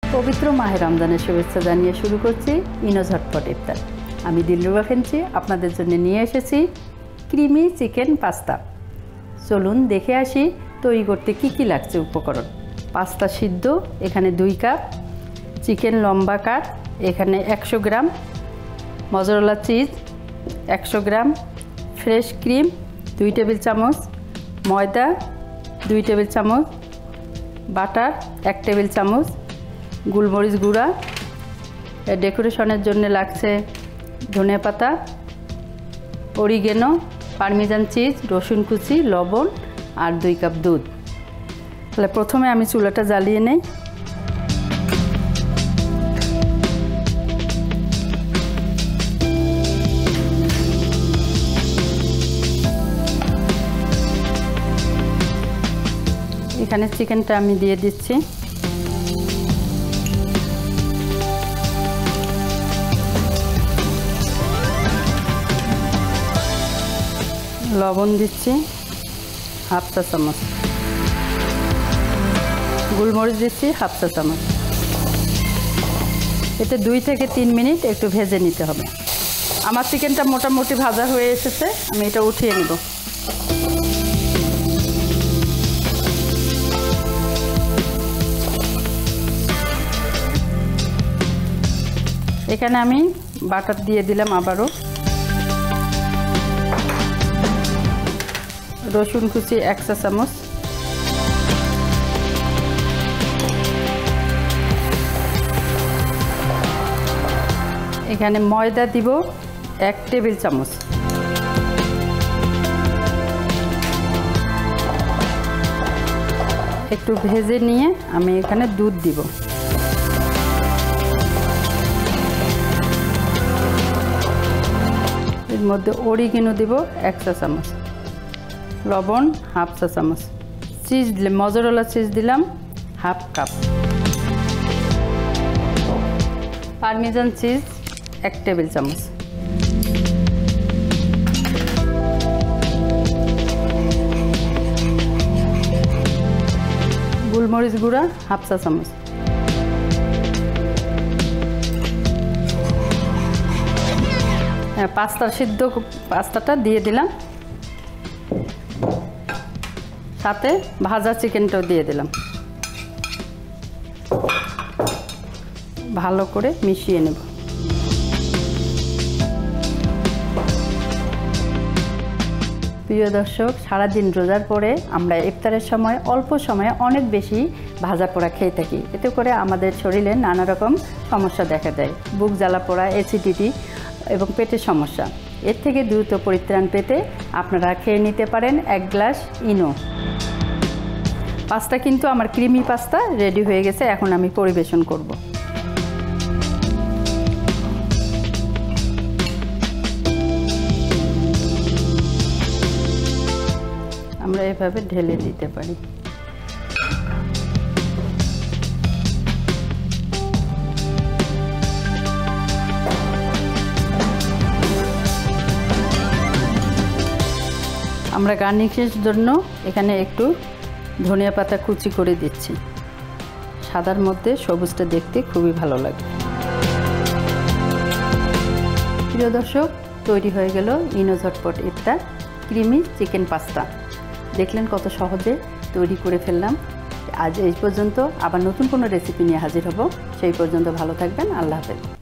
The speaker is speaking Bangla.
পবিত্র মাহে রমজানের শুভেচ্ছা জানিয়ে শুরু করছি ইনো ঝটপট ইফতার। আমি দিলরুবা ফেন্সি আপনাদের জন্য নিয়ে এসেছি ক্রিমি চিকেন পাস্তা। চলুন দেখে আসি তৈরি করতে কি কি লাগছে উপকরণ। পাস্তা সিদ্ধ এখানে 2 কাপ, চিকেন লম্বা কাট এখানে 100 gram, mozzarella cheese 100 gram, fresh cream 2 table চামচ, ময়দা 2 টেবিল চামচ, বাটার 1 টেবিল চামচ, গোলমরিচ গুঁড়া, ডেকোরেশনের জন্য লাগছে ধনিয়া পাতা, অরিগেনো, পারমিজান চিজ, রসুন কুচি, লবণ আর 2 কাপ দুধ। তাহলে প্রথমে আমি চুলাটা জ্বালিয়ে নেই। এখানে চিকেনটা আমি দিয়ে দিচ্ছি। লবণ দিচ্ছি হাফ চা চামচ, গোলমরিচ দিচ্ছি হাফ চা চামচ। এতে 2 থেকে 3 মিনিট একটু ভেজে নিতে হবে। আমার চিকেনটা মোটামুটি ভাজা হয়ে এসেছে, আমি এটা উঠিয়ে নেব। এখানে আমি বাটার দিয়ে দিলাম, আবারও রসুন কুচি 1 চা চামচ, এখানে ময়দা দিব 1 টেবিল চামচ, একটু ভেজে নিয়ে আমি এখানে দুধ দিব। এর মধ্যে অরিগেনো দিব 1 চা চামচ, লবণ হাফ চা চামচ, চিজ দিলাম মজরেলা চিজ দিলাম half cup, parmesan cheese 1 table চামচ, গোলমরিচ গুঁড়া হাফ চা চামচ, পাস্তাটা দিয়ে দিলাম, সাথে ভাজা চিকেনটাও দিয়ে দিলাম। ভালো করে মিশিয়ে নেব। প্রিয় দর্শক, সারাদিন রোজার পরে আমরা ইফতারের সময় অল্প সময়ে অনেক বেশি ভাজা পোড়া খেয়ে থাকি। এতে করে আমাদের শরীরে নানা রকম সমস্যা দেখা দেয়, বুক জ্বালা পোড়া, অ্যাসিডিটি এবং পেটের সমস্যা। এর থেকে দ্রুত পরিত্রাণ পেতে আপনারা খেয়ে নিতে পারেন 1 গ্লাস ইনো। পাস্তা কিন্তু আমার ক্রিমি পাস্তা রেডি হয়ে গেছে, এখন আমি পরিবেশন করব। আমরা এভাবে ঢেলে দিতে পারি। আমরা গার্নিশের জন্য এখানে একটু ধনিয়া পাতা কুচি করে দিচ্ছি। সাদার মধ্যে সবুজটা দেখতে খুবই ভালো লাগে। প্রিয় দর্শক, তৈরি হয়ে গেল ইনো ঝটপট ইফতার ক্রিমি চিকেন পাস্তা। দেখলেন কত সহজে তৈরি করে ফেললাম। আজ এই পর্যন্ত, আবার নতুন কোনো রেসিপি নিয়ে হাজির হব। সেই পর্যন্ত ভালো থাকবেন। আল্লাহ হাফেজ।